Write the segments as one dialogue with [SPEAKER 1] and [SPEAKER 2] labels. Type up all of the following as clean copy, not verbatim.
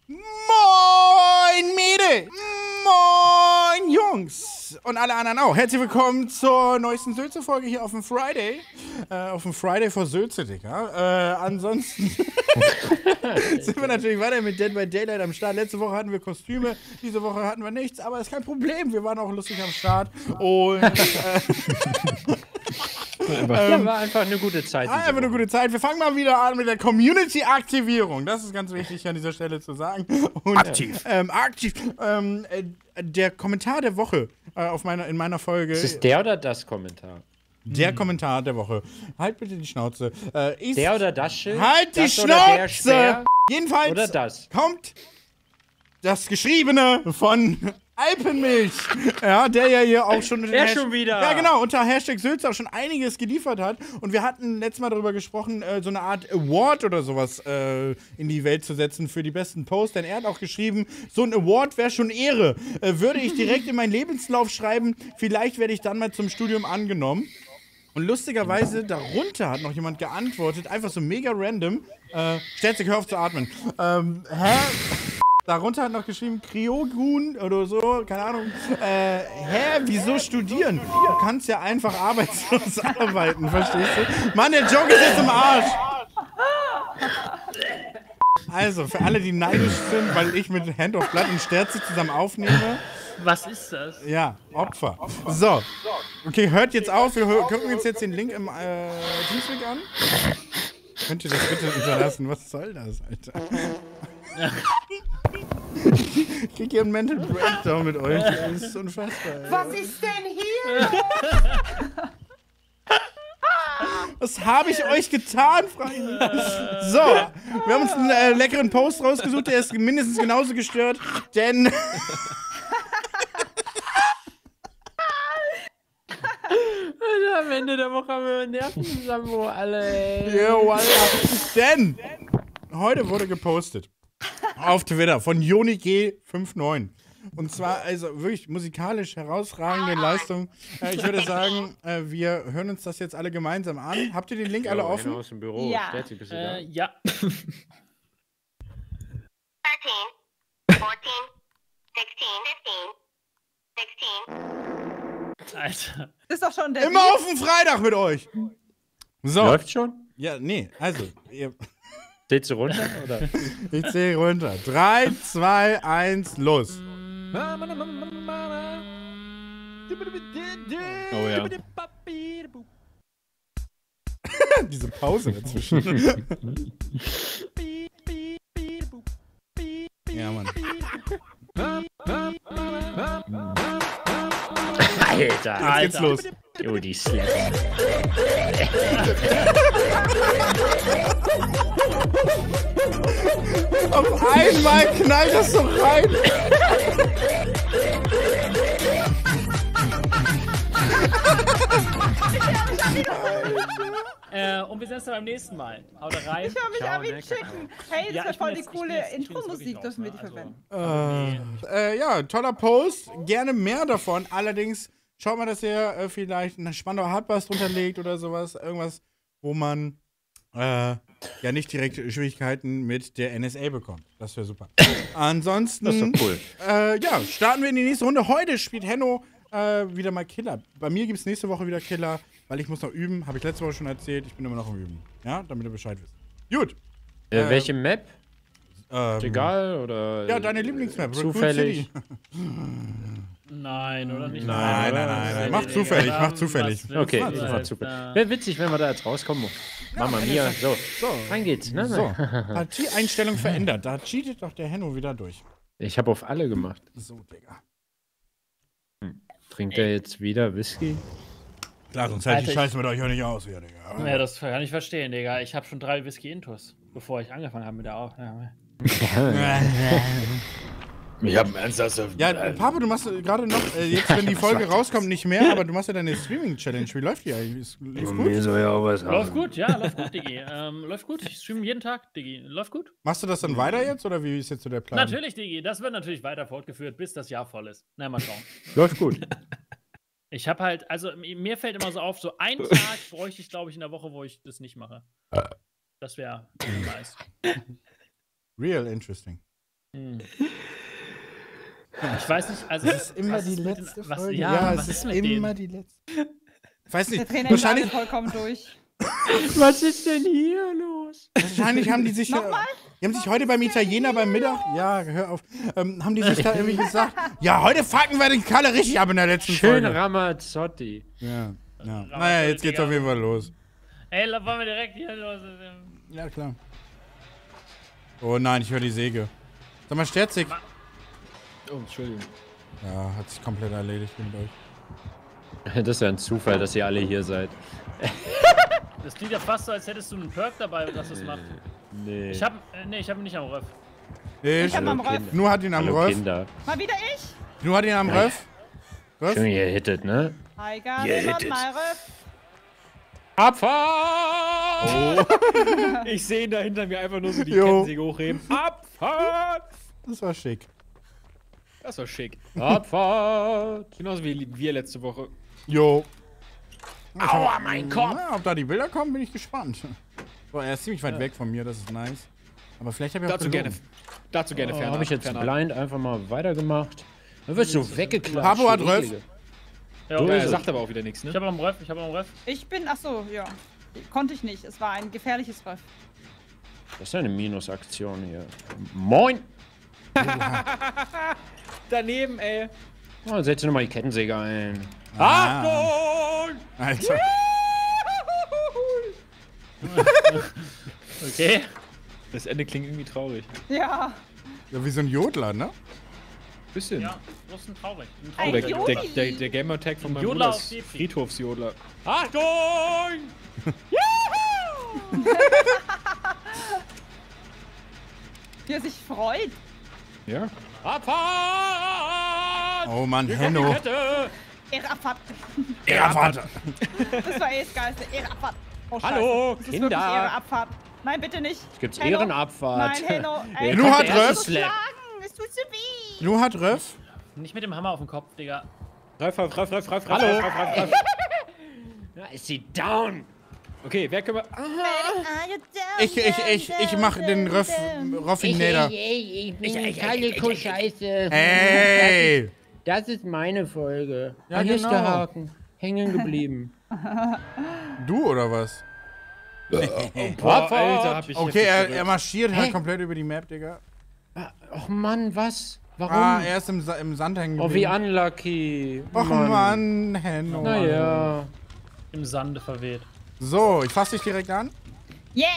[SPEAKER 1] Moin Mädel! Moin Jungs! Und alle anderen auch. Herzlich willkommen zur neuesten Sülze-Folge hier auf dem Friday. Auf dem Friday vor Sülze, Digga. Ansonsten sind wir natürlich weiter mit Dead by Daylight am Start. Letzte Woche hatten wir Kostüme, diese Woche hatten wir nichts, aber ist kein Problem. Wir waren auch lustig am Start. Und
[SPEAKER 2] war einfach eine gute Zeit.
[SPEAKER 1] einfach eine gute Zeit. Wir fangen mal wieder an mit der Community-Aktivierung. Das ist ganz wichtig an dieser Stelle zu sagen. Und,
[SPEAKER 3] aktiv.
[SPEAKER 1] Aktiv. Der Kommentar der Woche in meiner Folge.
[SPEAKER 2] Ist es der oder das Kommentar?
[SPEAKER 1] Der Kommentar der Woche. Halt bitte die Schnauze.
[SPEAKER 2] Der oder das Schild?
[SPEAKER 1] Halt die
[SPEAKER 2] das oder der
[SPEAKER 1] Schnauze!
[SPEAKER 2] Speer?
[SPEAKER 1] Jedenfalls
[SPEAKER 2] Oder das?
[SPEAKER 1] kommt das Geschriebene von Alpenmilch. Ja, der ja hier auch schon...
[SPEAKER 2] schon wieder.
[SPEAKER 1] Ja, genau, unter Hashtag Sülze auch schon einiges geliefert hat. Und wir hatten letztes Mal darüber gesprochen, so eine Art Award oder sowas in die Welt zu setzen für die besten Posts. Denn er hat auch geschrieben, so ein Award wäre schon Ehre. Würde ich direkt in meinen Lebenslauf schreiben, vielleicht werde ich dann mal zum Studium angenommen. Und lustigerweise, darunter hat noch jemand geantwortet, einfach so mega random. Sterzig, hör auf zu atmen. Darunter hat noch geschrieben, Kryogun oder so, keine Ahnung. Wieso studieren? Du kannst ja einfach arbeitslos arbeiten, verstehst du? Mann, der Joke ist jetzt im Arsch! Also, für alle, die neidisch sind, weil ich mit Hand of Blood und Sterzi zusammen aufnehme.
[SPEAKER 3] Was ist das?
[SPEAKER 1] Ja, Opfer. So. Okay, hört jetzt auf. Wir gucken uns jetzt den Link im Teamspeak an. Könnt ihr das bitte unterlassen? Was soll das, Alter? Ich krieg hier einen Mental Breakdown mit euch. Das ist unfassbar. Ey.
[SPEAKER 4] Was ist denn hier?
[SPEAKER 1] Was habe ich euch getan, Freunde? So, wir haben uns einen leckeren Post rausgesucht, der ist mindestens genauso gestört, denn...
[SPEAKER 2] Am Ende der Woche haben wir Nerven zusammen, wo alle.
[SPEAKER 1] Ja, voilà. Denn heute wurde gepostet auf Twitter von JoniG59. Und zwar, also wirklich musikalisch herausragende Leistung. Ich würde sagen, wir hören uns das jetzt alle gemeinsam an. Habt ihr den Link alle offen?
[SPEAKER 2] Aus dem Büro.
[SPEAKER 4] Ja.
[SPEAKER 2] Stellt bist du da?
[SPEAKER 3] Ja.
[SPEAKER 5] 13, 14, 16, 15, 16.
[SPEAKER 3] Alter.
[SPEAKER 4] Das ist doch schon der
[SPEAKER 1] Immer auf den Freitag mit euch. So.
[SPEAKER 2] Läuft schon?
[SPEAKER 1] Ja, nee, also,
[SPEAKER 2] Zählst du runter? Oder?
[SPEAKER 1] ich zähle runter. 3, 2, 1, los.
[SPEAKER 2] Oh ja.
[SPEAKER 1] Diese Pause dazwischen. Ja, Mann.
[SPEAKER 2] Alter.
[SPEAKER 1] Jetzt geht's los.
[SPEAKER 2] Jo, die Slap.
[SPEAKER 1] Auf einmal knallt das so rein.
[SPEAKER 3] Und wir sehen uns dann beim nächsten Mal. Haut rein.
[SPEAKER 4] Ich höre mich
[SPEAKER 3] Ciao,
[SPEAKER 4] an wie
[SPEAKER 3] ne?
[SPEAKER 4] Chicken. Hey, das
[SPEAKER 3] Ja,
[SPEAKER 4] wäre
[SPEAKER 3] ich
[SPEAKER 4] voll
[SPEAKER 3] bin
[SPEAKER 4] die
[SPEAKER 3] jetzt-
[SPEAKER 4] coole
[SPEAKER 3] ich bin jetzt
[SPEAKER 4] Intro-Musik,
[SPEAKER 3] wirklich
[SPEAKER 4] dürfen wir die
[SPEAKER 3] raus,
[SPEAKER 4] verwenden.
[SPEAKER 1] Ja, toller Post. Gerne mehr davon. Allerdings schaut mal, dass ihr vielleicht einen Spandauer Hardbass drunter legt oder sowas. Irgendwas, wo man ja nicht direkt Schwierigkeiten mit der NSA bekommt. Das wäre super. Ansonsten,
[SPEAKER 2] Das ist doch cool.
[SPEAKER 1] ja, starten wir in die nächste Runde. Heute spielt Henno wieder mal Killer. Bei mir gibt es nächste Woche wieder Killer, weil ich muss noch üben. Habe ich letzte Woche schon erzählt. Ich bin immer noch am Üben. Ja, damit ihr Bescheid wisst. Gut.
[SPEAKER 2] Welche Map?
[SPEAKER 1] Ähm,
[SPEAKER 2] Ist egal oder?
[SPEAKER 1] Ja, deine Lieblingsmap. Recruit
[SPEAKER 2] Zufällig.
[SPEAKER 1] City.
[SPEAKER 3] Nein, oder nicht?
[SPEAKER 1] Nein. Mach zufällig, mach zufällig.
[SPEAKER 2] Okay,
[SPEAKER 3] Was
[SPEAKER 2] das war
[SPEAKER 3] willst
[SPEAKER 2] super.
[SPEAKER 3] du?
[SPEAKER 2] Wäre witzig, wenn wir da jetzt rauskommen. Mama mia, so.
[SPEAKER 1] So.
[SPEAKER 2] Rein geht's, ne?
[SPEAKER 1] So, Partieeinstellung verändert. Da cheatet doch der Henno wieder durch.
[SPEAKER 2] Ich habe auf alle gemacht.
[SPEAKER 1] So, Digga.
[SPEAKER 2] Trinkt er jetzt wieder Whisky?
[SPEAKER 1] Klar, sonst hält die
[SPEAKER 3] Alter,
[SPEAKER 1] Scheiße mit euch auch nicht aus hier, Digga.
[SPEAKER 3] Ja, das kann ich verstehen, Digga. Ich habe schon 3 Whisky-Intus, bevor ich angefangen habe mit der Aufnahme.
[SPEAKER 2] Ich habe ernsthaft.
[SPEAKER 1] Ja, Papa, du machst gerade noch, jetzt wenn die Folge rauskommt, nicht mehr, aber du machst ja deine Streaming-Challenge. Wie läuft die eigentlich? Lief gut?
[SPEAKER 2] soll ja auch was
[SPEAKER 3] Läuft gut, ja, läuft gut, Diggi. Läuft gut. Ich streame jeden Tag, Diggi. Läuft gut.
[SPEAKER 1] Machst du das dann weiter jetzt oder wie ist jetzt so der Plan?
[SPEAKER 3] Natürlich, Diggi. Das wird natürlich weiter fortgeführt, bis das Jahr voll ist. Na, mal schauen.
[SPEAKER 2] Läuft gut.
[SPEAKER 3] Ich habe halt, also mir fällt immer so auf, so einen Tag bräuchte ich, glaube ich, in der Woche, wo ich das nicht mache. Das wäre nice.
[SPEAKER 1] Real interesting.
[SPEAKER 3] Ich weiß nicht, also.
[SPEAKER 1] Das ist immer
[SPEAKER 3] was
[SPEAKER 1] die
[SPEAKER 3] ist mit den-
[SPEAKER 1] letzte
[SPEAKER 3] was,
[SPEAKER 1] Folge.
[SPEAKER 3] Ja,
[SPEAKER 1] es
[SPEAKER 3] was
[SPEAKER 1] ist
[SPEAKER 3] ist mit
[SPEAKER 1] immer
[SPEAKER 3] denen?
[SPEAKER 1] die letzte. Ich weiß
[SPEAKER 4] Der
[SPEAKER 1] nicht,
[SPEAKER 4] Trainer ist
[SPEAKER 1] wahrscheinlich,
[SPEAKER 4] vollkommen durch.
[SPEAKER 2] Was ist denn hier los?
[SPEAKER 1] wahrscheinlich haben die sich,
[SPEAKER 4] Nochmal?
[SPEAKER 1] die haben sich heute beim Italiener beim Mittag, ja, hör auf, haben die sich da irgendwie gesagt, ja, heute fucken wir den Kalle richtig ab in der letzten
[SPEAKER 2] Schön
[SPEAKER 1] Folge.
[SPEAKER 2] Ramazzotti.
[SPEAKER 1] Ja. Naja, jetzt geht's auf jeden Fall los.
[SPEAKER 3] Ey, wollen wir direkt hier los?
[SPEAKER 1] Ja, klar. Oh nein, ich höre die Säge. Sag mal, Sterzig.
[SPEAKER 2] Oh, Entschuldigung.
[SPEAKER 1] Ja, hat sich komplett erledigt mit euch.
[SPEAKER 2] Das ist ja ein Zufall, dass ihr alle hier seid.
[SPEAKER 3] Das klingt ja fast so, als hättest du einen Perk dabei, dass das macht.
[SPEAKER 2] Nee.
[SPEAKER 3] Ich hab ihn nicht am Röff.
[SPEAKER 4] Ich hab am Röff.
[SPEAKER 1] Nur hat ihn am
[SPEAKER 2] Hallo
[SPEAKER 1] Röff.
[SPEAKER 2] Kinder.
[SPEAKER 4] Mal wieder ich?
[SPEAKER 1] Nur hat ihn am Röff.
[SPEAKER 2] Schön gehittet, ne?
[SPEAKER 4] Hi, Gast, mal Röff.
[SPEAKER 2] Abfahrt! Ich sehe da hinter mir einfach nur so die
[SPEAKER 1] Jo.
[SPEAKER 2] Kettensäge hochheben. Abfahrt!
[SPEAKER 1] Das war schick.
[SPEAKER 2] Das war schick. Abfahrt! Genauso wie wir letzte Woche.
[SPEAKER 1] Jo.
[SPEAKER 2] Aua, mein Kopf!
[SPEAKER 1] Na, ob da die Bilder kommen, bin ich gespannt. So, er ist ziemlich weit weg von mir, das ist nice. Aber vielleicht habe ich auch
[SPEAKER 2] Dazu gerne
[SPEAKER 1] gelogen.
[SPEAKER 2] fernab. Habe ich jetzt blind einfach mal weitergemacht. Dann wirst du weggeklatscht.
[SPEAKER 1] Papo hat
[SPEAKER 2] du
[SPEAKER 1] Röff.
[SPEAKER 2] Eklige.
[SPEAKER 3] Ja,
[SPEAKER 2] So
[SPEAKER 3] okay.
[SPEAKER 2] ist er sagt aber auch wieder nichts, ne?
[SPEAKER 3] Ich hab am Röff.
[SPEAKER 4] Ich bin, ach so, ja. Konnte ich nicht. Es war ein gefährliches Röff.
[SPEAKER 2] Das ist eine Minusaktion hier. Moin! Daneben, ey. Oh, setze nochmal die Kettensäge ein.
[SPEAKER 1] Ah.
[SPEAKER 2] Achtung!
[SPEAKER 1] Alter.
[SPEAKER 3] Okay.
[SPEAKER 2] Das Ende klingt irgendwie traurig.
[SPEAKER 4] Ja.
[SPEAKER 1] Ja, wie so ein Jodler, ne?
[SPEAKER 2] Bisschen.
[SPEAKER 3] Ja, das ist ein traurig.
[SPEAKER 4] Ein
[SPEAKER 2] Oh,
[SPEAKER 4] Jodli.
[SPEAKER 2] der Gamertag von meinem
[SPEAKER 3] Jodler
[SPEAKER 2] Bruder
[SPEAKER 3] auf
[SPEAKER 2] ist
[SPEAKER 3] Defi.
[SPEAKER 2] Friedhofsjodler. Achtung!
[SPEAKER 4] Wie er sich freut.
[SPEAKER 2] Ja. Abfahrt!
[SPEAKER 1] Oh Mann,
[SPEAKER 2] Hier kommt die
[SPEAKER 1] Henno.
[SPEAKER 2] Kette!
[SPEAKER 4] Erafat.
[SPEAKER 1] Ja, warte.
[SPEAKER 4] Das war das Geilste. Erafat. Oh, Scheiße.
[SPEAKER 2] Hallo,
[SPEAKER 4] Das ist
[SPEAKER 2] Kinder.
[SPEAKER 4] wirklich Ehrenabfahrt. Nein, bitte nicht.
[SPEAKER 2] Jetzt gibt's
[SPEAKER 4] Henno.
[SPEAKER 2] Ehrenabfahrt.
[SPEAKER 4] Nein, Henno. Ey,
[SPEAKER 1] Nu
[SPEAKER 4] komm,
[SPEAKER 1] hat
[SPEAKER 4] der
[SPEAKER 1] Röff.
[SPEAKER 4] ist so schlagen. Es tut so weh.
[SPEAKER 1] Nu hat Röff.
[SPEAKER 3] Nicht mit dem Hammer auf dem Kopf, Digga.
[SPEAKER 2] Hallo! Ja, ist sie down? Okay, wer können wir...
[SPEAKER 1] Ich mach den Roffinator.
[SPEAKER 6] Ich bin keine Scheiße.
[SPEAKER 1] Ey!
[SPEAKER 6] Das ist meine Folge.
[SPEAKER 1] Ja,
[SPEAKER 6] Hier ist
[SPEAKER 1] genau.
[SPEAKER 6] der Haken. Hängen geblieben.
[SPEAKER 1] Du oder was?
[SPEAKER 2] Boah, Alter, hab ich
[SPEAKER 1] Okay,
[SPEAKER 2] heftig
[SPEAKER 1] er marschiert halt
[SPEAKER 6] Hä?
[SPEAKER 1] komplett über die Map, Digga.
[SPEAKER 6] Och Mann, was? Warum?
[SPEAKER 1] Ah, er ist im Sand hängen
[SPEAKER 2] Oh, wie
[SPEAKER 1] geblieben.
[SPEAKER 2] unlucky.
[SPEAKER 1] Och Mann, Henno.
[SPEAKER 2] Naja.
[SPEAKER 3] Im Sande verweht.
[SPEAKER 1] So, ich fass dich direkt an.
[SPEAKER 4] Yes.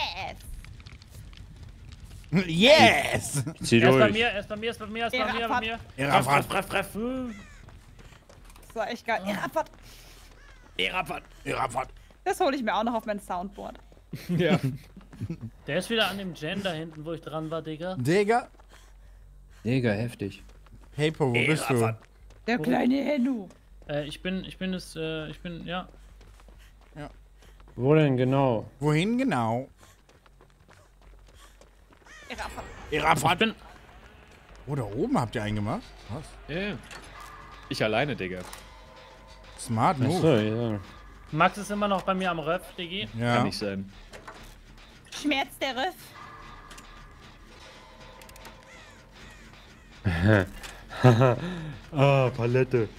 [SPEAKER 1] Yes!
[SPEAKER 2] Zieh
[SPEAKER 3] Er ist bei
[SPEAKER 2] durch.
[SPEAKER 3] mir, er ist bei mir, er ist bei mir, er ist bei mir,
[SPEAKER 4] Ehrenabfahrt.
[SPEAKER 3] bei mir.
[SPEAKER 1] Erafat.
[SPEAKER 4] Das war echt geil. Erafat.
[SPEAKER 1] Erafat.
[SPEAKER 4] Das hole ich mir auch noch auf mein Soundboard.
[SPEAKER 2] Ja.
[SPEAKER 3] Der ist wieder an dem Gen da hinten, wo ich dran war, Digga.
[SPEAKER 1] Digga.
[SPEAKER 2] Digga, heftig.
[SPEAKER 1] Hey, Po, wo bist du?
[SPEAKER 4] Der kleine Henno.
[SPEAKER 3] Ich bin, ja.
[SPEAKER 2] Wo denn genau?
[SPEAKER 1] Wohin genau?
[SPEAKER 4] Erafat.
[SPEAKER 1] Erafat.
[SPEAKER 3] Ich bin,
[SPEAKER 1] Oh, da oben habt ihr einen gemacht? Was?
[SPEAKER 2] Ja. Ich alleine, Digga.
[SPEAKER 1] Smart Move.
[SPEAKER 2] Achso, ja.
[SPEAKER 3] Max ist immer noch bei mir am Röff, Diggi.
[SPEAKER 1] Ja.
[SPEAKER 2] Kann nicht sein.
[SPEAKER 4] Schmerzt der Riff?
[SPEAKER 2] Ah, Palette.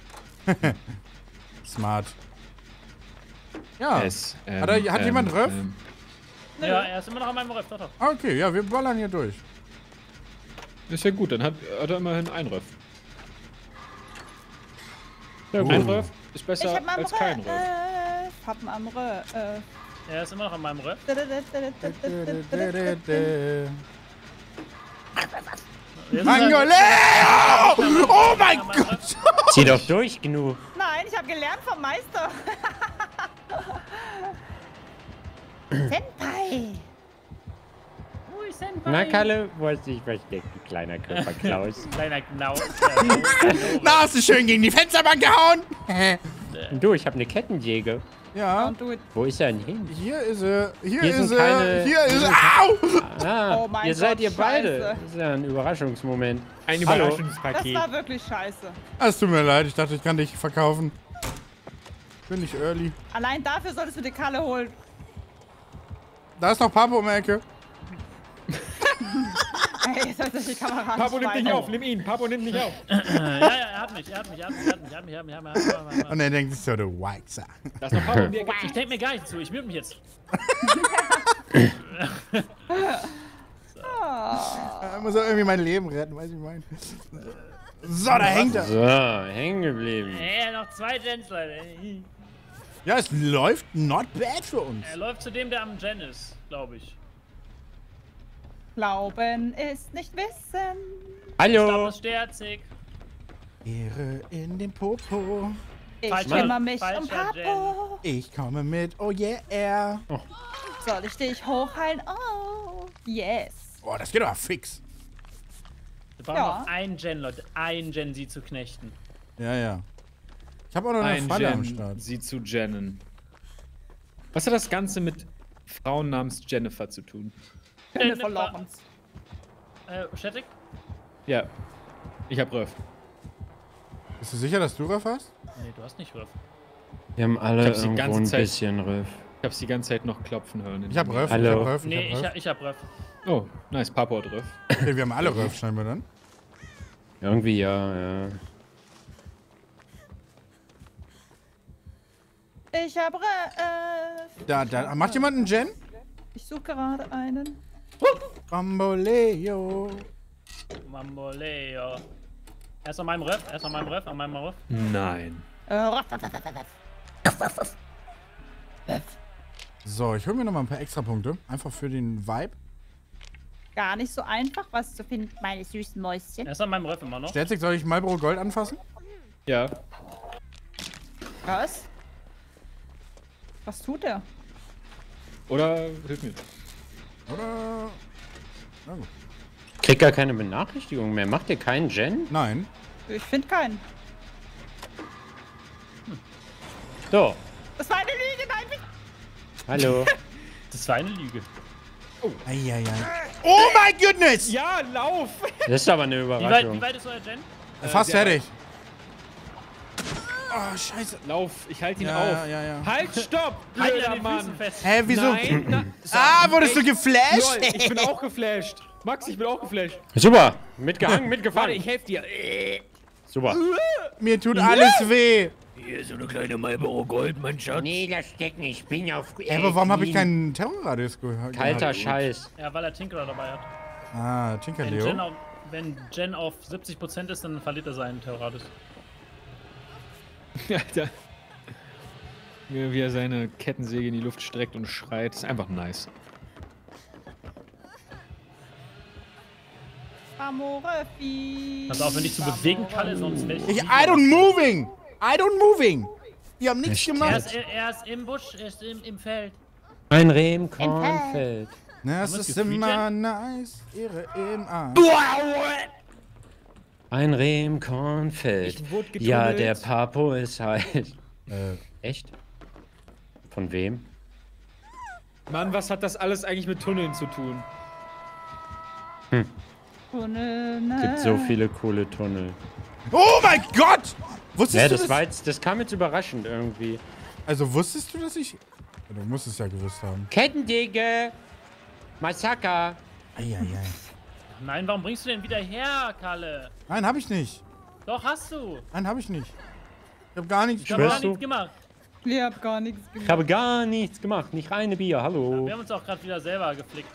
[SPEAKER 1] Smart. Ja. Hat
[SPEAKER 2] Hat
[SPEAKER 1] jemand Röff?
[SPEAKER 3] Ja, er ist immer noch an meinem Röff, doch, doch.
[SPEAKER 1] Okay, ja, wir ballern hier durch.
[SPEAKER 2] Ist ja gut, dann hat er immerhin einen Röff. Ja,
[SPEAKER 1] Oh.
[SPEAKER 2] ein Röff ist
[SPEAKER 4] Ich
[SPEAKER 2] besser
[SPEAKER 4] hab mal
[SPEAKER 2] als kein Röff.
[SPEAKER 4] Pappen am Röff.
[SPEAKER 3] Er ist immer noch an meinem Röff.
[SPEAKER 1] Mangoleo! Oh mein Gott!
[SPEAKER 6] Zieh doch durch, Gnu.
[SPEAKER 4] Nein, ich habe gelernt vom Meister. Senpai.
[SPEAKER 3] Ui, Senpai.
[SPEAKER 6] Na, Kalle, wo hast du dich versteckt, du kleiner Körper Klaus?
[SPEAKER 3] Kleiner Knaus.
[SPEAKER 1] Na, hast du schön gegen die Fensterbank gehauen?
[SPEAKER 6] Du, ich habe eine Kettensäge.
[SPEAKER 1] Ja,
[SPEAKER 4] Und du.
[SPEAKER 6] Wo ist er denn hin?
[SPEAKER 1] hier ist er. Hier
[SPEAKER 6] Hier
[SPEAKER 1] ist
[SPEAKER 6] sind
[SPEAKER 1] er.
[SPEAKER 6] keine-
[SPEAKER 1] Hier ist er. Au!
[SPEAKER 6] Ah,
[SPEAKER 4] Oh mein
[SPEAKER 6] ihr seid
[SPEAKER 4] Gott,
[SPEAKER 6] ihr beide.
[SPEAKER 4] scheiße.
[SPEAKER 6] Das ist ja ein Überraschungsmoment.
[SPEAKER 2] Ein
[SPEAKER 6] Hallo.
[SPEAKER 4] Das
[SPEAKER 2] Überraschungspaket.
[SPEAKER 4] war wirklich scheiße.
[SPEAKER 1] Es tut mir leid, ich dachte, ich kann dich verkaufen. Bin nicht early.
[SPEAKER 4] Allein dafür solltest du die Kalle holen.
[SPEAKER 1] Da ist noch Papo um die Ecke.
[SPEAKER 4] Okay, jetzt hat sich die Kamera
[SPEAKER 7] Papo nimmt nicht auf, nimm ihn. Papo nimmt nicht auf.
[SPEAKER 3] Ja, er hat mich.
[SPEAKER 1] Und er denkt sich so, du Wichser.
[SPEAKER 7] Da ist noch Papo in dir.
[SPEAKER 3] Ich denke mir gar nicht zu, ich mute mich jetzt.
[SPEAKER 1] Ich muss auch irgendwie mein Leben retten, weiß ich mein. So, da hängt er.
[SPEAKER 6] So, hängen geblieben.
[SPEAKER 3] Noch 2 Gens, Leute.
[SPEAKER 1] Ja, es läuft not bad für uns.
[SPEAKER 3] Er läuft zu dem, der am Gen ist, glaube ich.
[SPEAKER 4] Glauben ist nicht wissen.
[SPEAKER 3] Ich glaube,
[SPEAKER 6] Hallo.
[SPEAKER 3] das ist sterzig.
[SPEAKER 1] Ehre in den Popo.
[SPEAKER 4] Ich
[SPEAKER 3] Falscher-
[SPEAKER 4] kümmere mich
[SPEAKER 3] falscher
[SPEAKER 4] um Papo.
[SPEAKER 1] Ich komme mit, oh yeah.
[SPEAKER 4] Soll ich dich hochheilen? Oh, yes.
[SPEAKER 1] Boah, das geht aber fix.
[SPEAKER 3] Wir brauchen
[SPEAKER 4] Ja.
[SPEAKER 3] noch einen Gen, Leute. Einen Gen, sie zu knechten.
[SPEAKER 1] Ja, ja. Ich habe auch noch eine
[SPEAKER 7] Ein
[SPEAKER 1] Falle am
[SPEAKER 7] Jen,
[SPEAKER 1] Start.
[SPEAKER 7] sie zu Jennen. Was hat das Ganze mit Frauen namens Jennifer zu tun?
[SPEAKER 4] Jennifer Lawrence.
[SPEAKER 3] Shettig?
[SPEAKER 7] Ja, ich hab Röf.
[SPEAKER 1] Bist du sicher, dass du Röff hast?
[SPEAKER 3] Nee, du hast nicht Röff.
[SPEAKER 6] Wir haben
[SPEAKER 7] Ich
[SPEAKER 6] alle
[SPEAKER 7] hab's die
[SPEAKER 6] irgendwo
[SPEAKER 7] ganze
[SPEAKER 6] ein
[SPEAKER 7] Zeit-
[SPEAKER 6] bisschen Riff.
[SPEAKER 7] Ich hab's die ganze Zeit noch klopfen hören.
[SPEAKER 1] Ich hab Röff,
[SPEAKER 6] Hallo.
[SPEAKER 1] ich hab Röff, ich
[SPEAKER 3] Nee,
[SPEAKER 1] hab Röff.
[SPEAKER 3] ich hab Röff.
[SPEAKER 7] Oh, nice, Papo hat Röf.
[SPEAKER 1] Okay, wir haben alle Röff scheinbar dann.
[SPEAKER 6] Irgendwie ja.
[SPEAKER 4] Ich habe
[SPEAKER 1] Da, macht jemand einen Gen?
[SPEAKER 4] Ich suche gerade einen.
[SPEAKER 1] Bamboleo.
[SPEAKER 3] Mamboleo. Erst an meinem Röff.
[SPEAKER 7] Nein.
[SPEAKER 1] So, ich hol mir noch mal ein paar extra Punkte. Einfach für den Vibe.
[SPEAKER 4] Gar nicht so einfach, was zu finden, meine süßen Mäuschen.
[SPEAKER 3] Erst an meinem Röff immer noch.
[SPEAKER 1] Sterzig, soll ich Marlboro Gold anfassen?
[SPEAKER 7] Ja.
[SPEAKER 4] Was? Was tut er?
[SPEAKER 7] Oder hilf mir.
[SPEAKER 1] Oder? Na gut.
[SPEAKER 6] Kriegt gar keine Benachrichtigung mehr. Macht ihr keinen Gen?
[SPEAKER 1] Nein.
[SPEAKER 4] Ich finde keinen.
[SPEAKER 6] So.
[SPEAKER 4] Das war eine Lüge, nein, bitte.
[SPEAKER 6] Hallo.
[SPEAKER 3] Das war eine Lüge.
[SPEAKER 1] Eieiei. Oh my goodness!
[SPEAKER 7] Ja, lauf!
[SPEAKER 6] Das ist aber eine
[SPEAKER 3] Wie
[SPEAKER 6] Überraschung.
[SPEAKER 3] weit ist euer Gen?
[SPEAKER 1] Fast
[SPEAKER 7] der-
[SPEAKER 1] fertig. Oh, scheiße.
[SPEAKER 7] Lauf, ich halte ihn
[SPEAKER 1] Ja,
[SPEAKER 7] auf.
[SPEAKER 1] ja.
[SPEAKER 7] Halt, stopp!
[SPEAKER 3] Halt
[SPEAKER 7] Blöder
[SPEAKER 3] an den Füßen
[SPEAKER 7] Mann!
[SPEAKER 3] fest.
[SPEAKER 1] Hä, wieso?
[SPEAKER 7] Nein,
[SPEAKER 1] Wurdest du
[SPEAKER 7] Lol,
[SPEAKER 1] geflasht?
[SPEAKER 7] ich bin auch geflasht. Max, ich bin auch geflasht.
[SPEAKER 6] Super. Mitgehangen,
[SPEAKER 7] Warte,
[SPEAKER 6] mitgefangen.
[SPEAKER 7] ich helfe dir.
[SPEAKER 6] Super.
[SPEAKER 1] Mir tut alles weh.
[SPEAKER 6] Nee, das steckt nicht. Ich bin auf.
[SPEAKER 1] Aber warum habe ich keinen Terrorradius gehört?
[SPEAKER 6] Kalter Scheiß.
[SPEAKER 3] Ja, weil er Tinkerer dabei hat.
[SPEAKER 1] Ah, Tinker Leo.
[SPEAKER 3] Wenn Gen auf 70% ist, dann verliert er seinen Terrorradius.
[SPEAKER 7] Alter. Wie er seine Kettensäge in die Luft streckt und schreit. Ist einfach nice.
[SPEAKER 4] Amoröffi.
[SPEAKER 3] Pass auf, wenn dich zu bewegen, Kalle, sonst werde ich.
[SPEAKER 1] I don't moving. I don't moving. Die haben nichts
[SPEAKER 3] Er
[SPEAKER 1] gemacht.
[SPEAKER 3] ist im Busch, er ist im Feld.
[SPEAKER 6] Ein Reh im Kornfeld.
[SPEAKER 1] Na, es
[SPEAKER 3] Haben wir
[SPEAKER 1] ist
[SPEAKER 3] das Gefühl,
[SPEAKER 1] immer nice. Ihre im Arsch.
[SPEAKER 6] Ein Reh im Kornfeld.
[SPEAKER 7] Ich wurde getunnelt.
[SPEAKER 6] Ja, der Papo ist halt. Echt? Von wem?
[SPEAKER 7] Mann, was hat das alles eigentlich mit Tunneln zu tun?
[SPEAKER 6] Gibt so viele coole Tunnel.
[SPEAKER 1] Oh mein Gott! Wusstest
[SPEAKER 6] Ja,
[SPEAKER 1] du
[SPEAKER 6] das war jetzt, das kam jetzt überraschend irgendwie.
[SPEAKER 1] Also wusstest du, dass ich... Du musst es ja gewusst haben.
[SPEAKER 6] Kettensäge! Massaker!
[SPEAKER 1] Eieiei.
[SPEAKER 3] Nein, warum bringst du den wieder her, Kalle?
[SPEAKER 1] Nein, hab ich nicht.
[SPEAKER 3] Doch, hast du.
[SPEAKER 1] Nein, hab ich nicht. Ich hab gar nichts
[SPEAKER 3] Ich habe gar
[SPEAKER 6] Schwörst du?
[SPEAKER 3] nichts gemacht.
[SPEAKER 4] Ich hab gar nichts
[SPEAKER 6] Ich
[SPEAKER 4] gemacht.
[SPEAKER 6] habe gar nichts gemacht, nicht reine Bier, hallo.
[SPEAKER 3] Wir haben uns auch gerade wieder selber geflickt.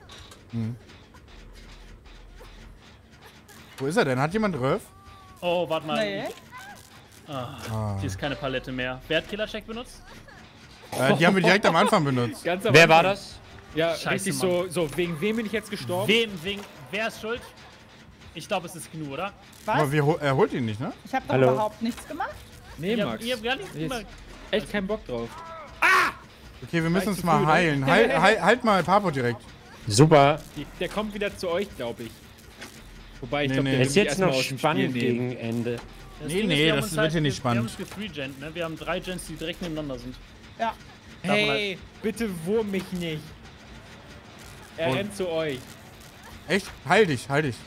[SPEAKER 1] Wo ist er denn? Hat jemand Röf?
[SPEAKER 3] Oh, warte mal.
[SPEAKER 4] Nee.
[SPEAKER 3] Hier ist keine Palette mehr. Wer hat Killercheck benutzt?
[SPEAKER 1] Die haben wir direkt am Anfang benutzt.
[SPEAKER 7] Ganz am
[SPEAKER 6] Wer war
[SPEAKER 7] Anfang.
[SPEAKER 6] das?
[SPEAKER 7] Ja,
[SPEAKER 3] Scheiße,
[SPEAKER 7] richtig so, wegen wem bin ich jetzt gestorben?
[SPEAKER 3] Wer ist schuld? Ich glaube, es ist Gnu, oder?
[SPEAKER 1] Aber er holt ihn nicht, ne?
[SPEAKER 4] Ich hab doch
[SPEAKER 6] Hallo.
[SPEAKER 4] überhaupt nichts gemacht.
[SPEAKER 7] Nee,
[SPEAKER 3] Ihr
[SPEAKER 7] Max.
[SPEAKER 3] habt gar nichts
[SPEAKER 7] Jetzt
[SPEAKER 3] gemacht.
[SPEAKER 7] echt keinen Bock drauf.
[SPEAKER 1] Okay, wir müssen uns
[SPEAKER 7] zu
[SPEAKER 1] mal
[SPEAKER 7] früh, ne?
[SPEAKER 1] heilen. Halt mal Papo direkt.
[SPEAKER 6] Super.
[SPEAKER 7] Der kommt wieder zu euch, glaube ich. Wobei, ich
[SPEAKER 1] Nee,
[SPEAKER 7] glaube,
[SPEAKER 1] nee.
[SPEAKER 7] der
[SPEAKER 6] Ist
[SPEAKER 7] wird
[SPEAKER 6] jetzt
[SPEAKER 7] erstmal
[SPEAKER 6] noch
[SPEAKER 7] aus dem
[SPEAKER 6] spannend
[SPEAKER 7] Spiel nehmen.
[SPEAKER 6] gegen Ende.
[SPEAKER 3] Das
[SPEAKER 1] Nee,
[SPEAKER 3] Ding ist,
[SPEAKER 1] nee,
[SPEAKER 3] wir haben
[SPEAKER 1] das
[SPEAKER 3] uns
[SPEAKER 1] wird hier nicht
[SPEAKER 3] Wir
[SPEAKER 1] spannend.
[SPEAKER 3] haben uns gefree-gent, ne? Wir haben 3 Gens, die direkt nebeneinander sind.
[SPEAKER 4] Ja.
[SPEAKER 7] Hey, bitte wurm mich nicht. Er rennt zu euch.
[SPEAKER 1] Echt? Heil dich.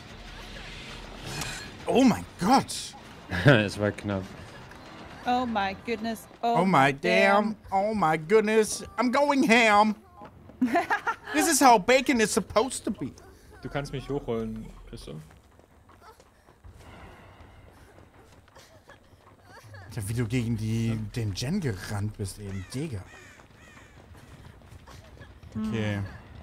[SPEAKER 1] Oh mein Gott.
[SPEAKER 6] Es war knapp.
[SPEAKER 4] Oh my goodness.
[SPEAKER 1] Oh my damn. Oh my goodness. I'm going ham. This is how bacon is supposed to be.
[SPEAKER 7] Du kannst mich hochholen, Christoph.
[SPEAKER 1] Ja, wie du gegen den Gen gerannt bist eben. Digga. Okay.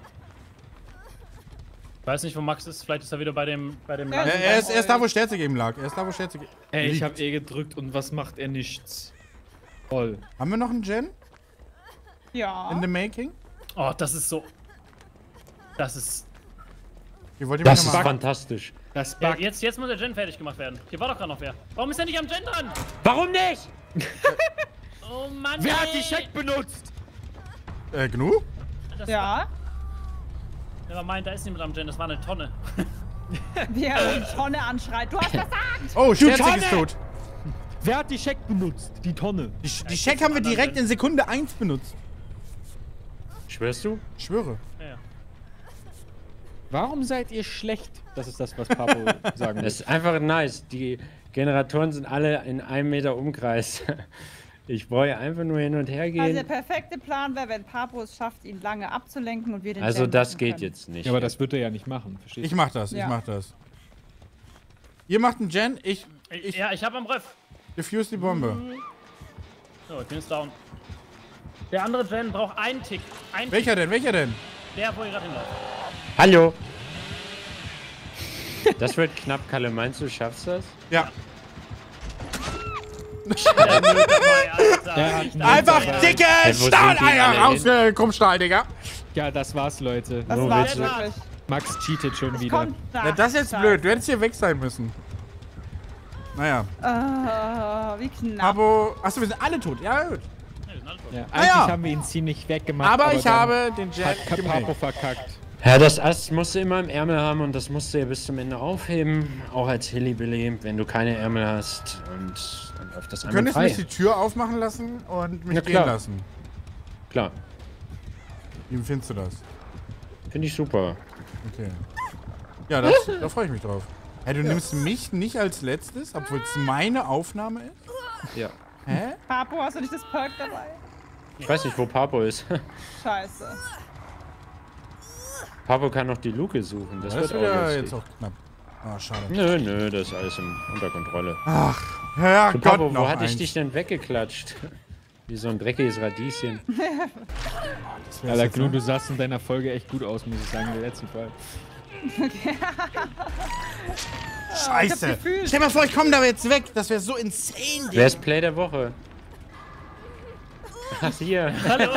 [SPEAKER 3] Ich weiß nicht, wo Max ist. Vielleicht ist er wieder bei dem
[SPEAKER 4] Ja,
[SPEAKER 3] Land.
[SPEAKER 1] Er ist da, wo Sterzig eben lag. Er ist da, wo Sterzig
[SPEAKER 7] Ey, ich
[SPEAKER 1] liegt.
[SPEAKER 7] hab gedrückt und was macht er? Nichts. Toll.
[SPEAKER 1] Haben wir noch einen Gen
[SPEAKER 4] Ja.
[SPEAKER 1] in the making?
[SPEAKER 3] Oh, das ist so. Das ist.
[SPEAKER 1] Hier wollt ihr
[SPEAKER 6] Das
[SPEAKER 1] mich
[SPEAKER 6] ist
[SPEAKER 1] noch mal...
[SPEAKER 6] fantastisch.
[SPEAKER 7] Das
[SPEAKER 3] Ja,
[SPEAKER 7] Bug.
[SPEAKER 3] jetzt muss der Gen fertig gemacht werden. Hier war doch gerade noch wer. Warum ist er nicht am Gen dran?
[SPEAKER 6] Warum nicht?
[SPEAKER 3] Oh Mann.
[SPEAKER 7] Wer hat
[SPEAKER 3] ey.
[SPEAKER 7] die Scheck benutzt?
[SPEAKER 1] Gnu?
[SPEAKER 3] Das
[SPEAKER 4] Ja.
[SPEAKER 3] Er meint, da ist niemand am Gen. Das war eine Tonne.
[SPEAKER 4] Wie er die Tonne anschreit. Du hast versagt!
[SPEAKER 1] Oh, Sterzig
[SPEAKER 7] Tonne!
[SPEAKER 1] ist tot.
[SPEAKER 7] Wer hat die Scheck benutzt? Die Tonne.
[SPEAKER 1] Die Check haben wir direkt in Sekunde 1 benutzt.
[SPEAKER 6] Schwörst du?
[SPEAKER 1] Ich schwöre.
[SPEAKER 3] Ja, ja.
[SPEAKER 7] Warum seid ihr schlecht? Das ist das, was Papo sagen will.
[SPEAKER 6] Das ist einfach nice. Die Generatoren sind alle in 1 Meter Umkreis. Ich brauche einfach nur hin und her
[SPEAKER 4] Also der
[SPEAKER 6] gehen.
[SPEAKER 4] perfekte Plan wäre, wenn Papo es schafft, ihn lange abzulenken und wir den
[SPEAKER 6] Also
[SPEAKER 4] Gen
[SPEAKER 6] das
[SPEAKER 4] machen
[SPEAKER 6] geht
[SPEAKER 4] können.
[SPEAKER 6] jetzt nicht.
[SPEAKER 7] Ja, aber das wird er ja nicht machen, verstehst
[SPEAKER 1] Ich
[SPEAKER 7] du?
[SPEAKER 1] mach das,
[SPEAKER 4] Ja.
[SPEAKER 1] ich mach das. Ihr macht einen Gen, ich
[SPEAKER 3] Ja, ich hab am Ref.
[SPEAKER 1] defuse die Bombe.
[SPEAKER 3] So, ich bin jetzt down. Der andere Gen braucht einen Tick. Ein
[SPEAKER 1] Welcher denn? Welcher denn?
[SPEAKER 3] Tick, der, wo ihr gerade hinlauft.
[SPEAKER 6] Hallo! Das wird knapp, Kalle. Meinst du, schaffst das?
[SPEAKER 1] Ja.
[SPEAKER 3] Der Müll dabei, Alter.
[SPEAKER 7] Der hat
[SPEAKER 3] Ich
[SPEAKER 7] einen
[SPEAKER 3] dachte,
[SPEAKER 1] Einfach
[SPEAKER 3] ja.
[SPEAKER 1] dicke
[SPEAKER 6] wo sind die
[SPEAKER 1] Stahleier
[SPEAKER 6] alle
[SPEAKER 1] raus, Krummstahl, Digga.
[SPEAKER 7] Ja, das war's, Leute.
[SPEAKER 4] Das
[SPEAKER 6] Nur
[SPEAKER 4] war's
[SPEAKER 6] Witze.
[SPEAKER 4] wirklich.
[SPEAKER 7] Max cheatet schon
[SPEAKER 4] Es
[SPEAKER 7] wieder.
[SPEAKER 4] kommt
[SPEAKER 1] Ja, das ist jetzt
[SPEAKER 4] Scheiße.
[SPEAKER 1] blöd. Du hättest hier weg sein müssen. Naja.
[SPEAKER 4] Wie knapp.
[SPEAKER 1] Abo. Achso, wir sind alle tot. Ja, gut.
[SPEAKER 3] Ja, wir sind alle tot.
[SPEAKER 7] Ja, eigentlich
[SPEAKER 1] ja.
[SPEAKER 7] haben wir ihn ziemlich weggemacht.
[SPEAKER 1] Aber ich
[SPEAKER 7] dann
[SPEAKER 1] habe den Jet
[SPEAKER 7] hat Papo
[SPEAKER 1] gemerkt.
[SPEAKER 7] verkackt.
[SPEAKER 6] Ja, das Ast musst du immer im Ärmel haben und das musst du ja bis zum Ende aufheben. Auch als Hillybilly, wenn du keine Ärmel hast. Und dann läuft das
[SPEAKER 1] Du
[SPEAKER 6] einmal
[SPEAKER 1] könntest
[SPEAKER 6] frei.
[SPEAKER 1] mich die Tür aufmachen lassen und mich
[SPEAKER 6] Ja,
[SPEAKER 1] gehen
[SPEAKER 6] klar.
[SPEAKER 1] lassen.
[SPEAKER 6] Klar,
[SPEAKER 1] Wie findest du das?
[SPEAKER 6] finde ich super.
[SPEAKER 1] Okay. Ja, da freue ich mich drauf. Hey, du nimmst mich nicht als letztes, obwohl es meine Aufnahme ist?
[SPEAKER 6] Ja.
[SPEAKER 1] Hä?
[SPEAKER 4] Papo, hast du nicht das Perk dabei?
[SPEAKER 6] Ich weiß nicht, wo Papo ist.
[SPEAKER 4] Scheiße.
[SPEAKER 6] Papo kann noch die Luke suchen. Das,
[SPEAKER 1] Das ist
[SPEAKER 6] wird
[SPEAKER 1] wieder
[SPEAKER 6] auch lustig.
[SPEAKER 1] jetzt auch knapp. Ah, schade.
[SPEAKER 6] Nö, das ist alles unter Kontrolle.
[SPEAKER 1] Ja,
[SPEAKER 6] Du,
[SPEAKER 1] Gott,
[SPEAKER 6] Papo, wo
[SPEAKER 1] noch
[SPEAKER 6] hatte ich
[SPEAKER 1] eins.
[SPEAKER 6] dich denn weggeklatscht? Wie so ein dreckiges Radieschen.
[SPEAKER 1] Das wär's
[SPEAKER 7] Alter,
[SPEAKER 1] jetzt,
[SPEAKER 7] Gnu,
[SPEAKER 1] ne?
[SPEAKER 7] du sahst in deiner Folge echt gut aus, muss ich sagen, im letzten Fall.
[SPEAKER 1] Scheiße.
[SPEAKER 4] Gefühl.
[SPEAKER 1] Stell dir mal vor, ich komme da jetzt weg. Das wäre so insane.
[SPEAKER 6] Wer ist Play der Woche? Ach, hier.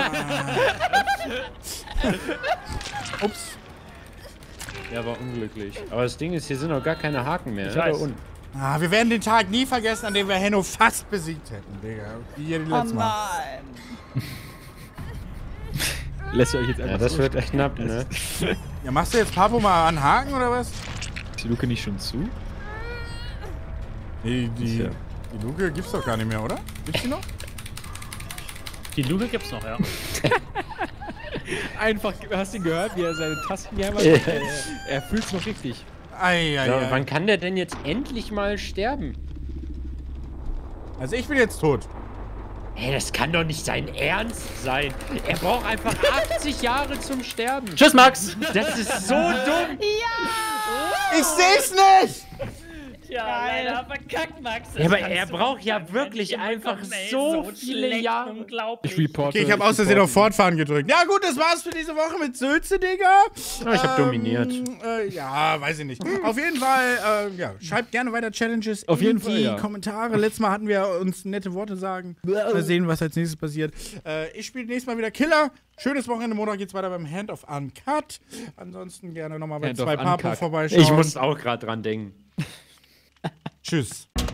[SPEAKER 1] Ups.
[SPEAKER 6] Der war unglücklich. Aber das Ding ist, hier sind noch gar keine Haken mehr.
[SPEAKER 3] Ich
[SPEAKER 6] ne? Da
[SPEAKER 3] weiß.
[SPEAKER 6] unten.
[SPEAKER 1] Ah, wir werden den Tag nie vergessen, an dem wir Henno fast besiegt hätten, Digga. Wie hier die
[SPEAKER 4] Oh
[SPEAKER 1] letzte Mal.
[SPEAKER 4] nein.
[SPEAKER 7] Lässt ihr euch jetzt
[SPEAKER 6] Ja,
[SPEAKER 7] einfach
[SPEAKER 6] das
[SPEAKER 7] so
[SPEAKER 6] wird echt knapp, ne?
[SPEAKER 1] Ja, machst du jetzt Papo mal an Haken oder was?
[SPEAKER 7] Ist die Luke nicht schon zu?
[SPEAKER 1] Nee,
[SPEAKER 6] Ja.
[SPEAKER 1] die Luke gibt's doch gar nicht mehr, oder? Gibt's die noch?
[SPEAKER 3] Die Luke gibt's noch, ja.
[SPEAKER 7] Einfach, hast du ihn gehört, wie er seine Tasten gehabt
[SPEAKER 6] Ja.
[SPEAKER 7] hat? Er fühlt's noch richtig.
[SPEAKER 1] Ei.
[SPEAKER 6] So, wann kann der denn jetzt endlich mal sterben?
[SPEAKER 1] Also ich bin jetzt tot.
[SPEAKER 6] Ey, das kann doch nicht sein Ernst sein. Er braucht einfach 80 Jahre zum Sterben.
[SPEAKER 3] Tschüss, Max!
[SPEAKER 6] Das ist so dumm.
[SPEAKER 1] Ich seh's nicht!
[SPEAKER 3] Ja,
[SPEAKER 4] Geil.
[SPEAKER 3] leider verkackt, Max.
[SPEAKER 6] Ja, aber er braucht ja wirklich einfach so viele Jahre.
[SPEAKER 3] Unglaublich.
[SPEAKER 7] Ich reporte.
[SPEAKER 1] Okay, ich habe aus Versehen auf Fortfahren gedrückt. Ja gut, das war's für diese Woche mit Sülze, Digga.
[SPEAKER 6] ich hab dominiert.
[SPEAKER 1] Ja, weiß ich nicht. Auf jeden Fall, ja, schreibt gerne weiter Challenges
[SPEAKER 7] Auf jeden
[SPEAKER 1] in
[SPEAKER 7] Fall,
[SPEAKER 1] die
[SPEAKER 7] ja.
[SPEAKER 1] Kommentare. Letztes Mal hatten wir uns nette Worte sagen. Mal sehen, was als nächstes passiert. Ich spiele nächstes Mal wieder Killer. Schönes Wochenende. Montag geht's weiter beim Hand of Uncut. Ansonsten gerne nochmal bei
[SPEAKER 7] Hand of
[SPEAKER 1] 2 Papo
[SPEAKER 7] Uncut.
[SPEAKER 1] vorbeischauen.
[SPEAKER 6] Ich muss auch gerade dran denken.
[SPEAKER 1] Tschüss.